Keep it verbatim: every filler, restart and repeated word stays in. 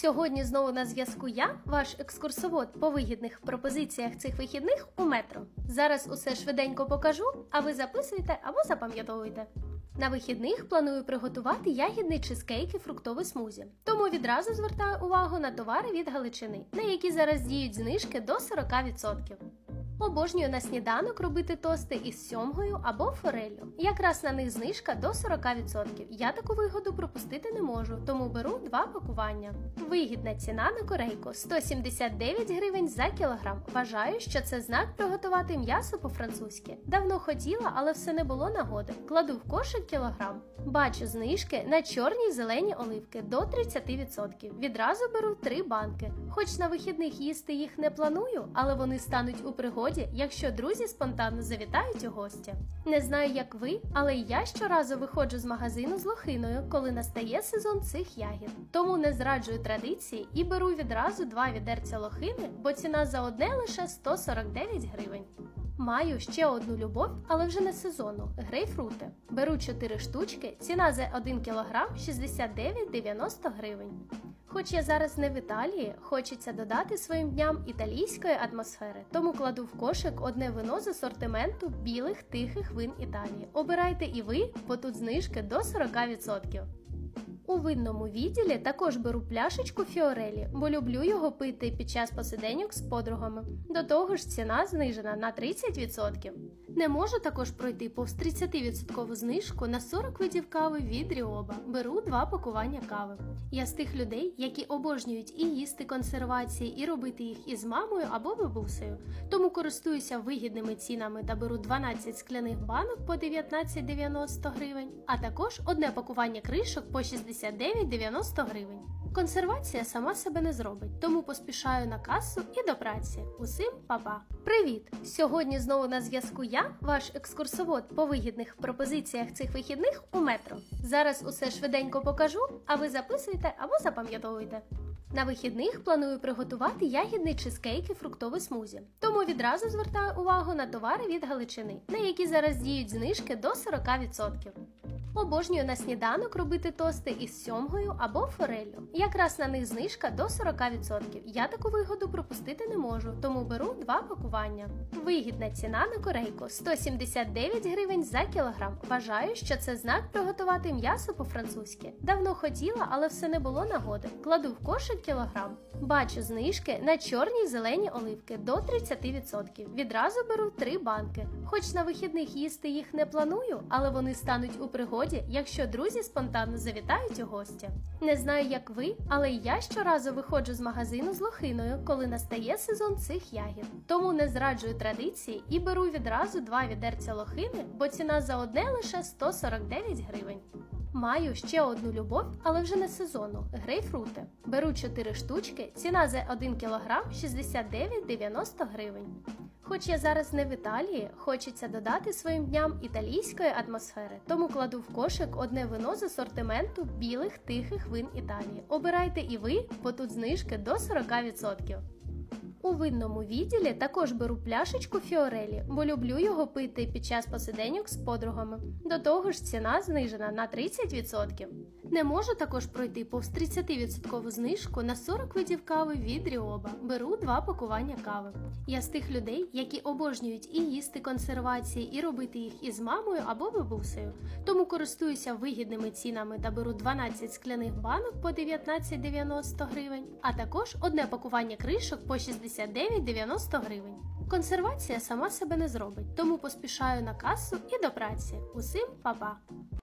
Сьогодні знову на зв'язку я, ваш екскурсовод по вигідних пропозиціях цих вихідних у метро. Зараз усе швиденько покажу, а ви записуйте або запам'ятовуйте. На вихідних планую приготувати ягідний чизкейк і фруктове смузі. Тому відразу звертаю увагу на товари від Галичини, на які зараз діють знижки до сорок відсотків. Обожнюю на сніданок робити тости із сьомгою або фореллю. Якраз на них знижка до сорок відсотків. Я таку вигоду пропустити не можу, тому беру два пакування. Вигідна ціна на корейку – сто сімдесят дев'ять гривень за кілограм. Вважаю, що це знак приготувати м'ясо по-французьки. Давно хотіла, але все не було нагоди. Кладу в кошик кілограм. Бачу знижки на чорні й зелені оливки до тридцять відсотків. Відразу беру три банки. Хоч на вихідних їсти їх не планую, але вони стануть у пригоді, якщо друзі спонтанно завітають у гості. Не знаю, як ви, але я щоразу виходжу з магазину з лохиною, коли настає сезон цих ягід. Тому не зраджую традиції і беру відразу два відерця лохини, бо ціна за одне лише сто сорок дев'ять гривень. Маю ще одну любов, але вже не сезонну – грейпфрути. Беру чотири штучки, ціна за один кілограм – шістдесят дев'ять дев'яносто гривень. Хоч я зараз не в Італії, хочеться додати своїм дням італійської атмосфери, тому кладу в кошик одне вино з асортименту білих тихих вин Італії. Обирайте і ви, бо тут знижки до сорок відсотків. У винному відділі також беру пляшечку фіорелі, бо люблю його пити під час посиденьок з подругами. До того ж ціна знижена на тридцять відсотків. Не можу також пройти повз тридцятивідсоткову знижку на сорок видів кави від Ріоба. Беру два пакування кави. Я з тих людей, які обожнюють і їсти консервації, і робити їх із мамою або бабусею. Тому користуюся вигідними цінами та беру дванадцять скляних банок по дев'ятнадцять дев'яносто гривень, а також одне пакування кришок по шістдесят дев'ять дев'яносто гривень. Консервація сама себе не зробить, тому поспішаю на касу і до праці. Усім па-па! Привіт! Сьогодні знову на зв'язку я, ваш екскурсовод по вигідних пропозиціях цих вихідних у метро. Зараз усе швиденько покажу, а ви записуйте або запам'ятовуйте. На вихідних планую приготувати ягідний чизкейк і фруктове смузі. Тому відразу звертаю увагу на товари від Галичини, на які зараз діють знижки до сорок відсотків. Обожнюю на сніданок робити тости із сьомгою або фореллю. Якраз на них знижка до сорок відсотків. Я таку вигоду пропустити не можу, тому беру два пакування. Вигідна ціна на корейку – сто сімдесят дев'ять гривень за кілограм. Вважаю, що це знак приготувати м'ясо по-французьки. Давно хотіла, але все не було нагоди. Кладу в кошик кілограм. Бачу знижки на чорні й зелені оливки до тридцять відсотків. Відразу беру три банки. Хоч на вихідних їсти їх не планую, але вони стануть у пригоді, якщо друзі спонтанно завітають у гості. Не знаю, як ви, але я щоразу виходжу з магазину з лохиною, коли настає сезон цих ягід. Тому не зраджую традиції і беру відразу два відерця лохини, бо ціна за одне лише сто сорок дев'ять гривень. Маю ще одну любов, але вже не сезонну – грейпфрути. Беру чотири штучки, ціна за один кілограм – шістдесят дев'ять дев'яносто гривень. Хоч я зараз не в Італії, хочеться додати своїм дням італійської атмосфери, тому кладу в кошик одне вино з асортименту білих тихих вин Італії. Обирайте і ви, бо тут знижки до сорок відсотків. У винному відділі також беру пляшечку фіорелі, бо люблю його пити під час посиденьок з подругами. До того ж ціна знижена на тридцять відсотків. Не можу також пройти повз тридцятивідсоткову знижку на сорок видів кави від Ріоба. Беру два пакування кави. Я з тих людей, які обожнюють і їсти консервації, і робити їх із мамою або бабусею. Тому користуюся вигідними цінами та беру дванадцять скляних банок по дев'ятнадцять дев'яносто гривень, а також одне пакування кришок по шістдесят дев'ять дев'яносто гривень. Консервація сама себе не зробить, тому поспішаю на касу і до праці. Усім па-па!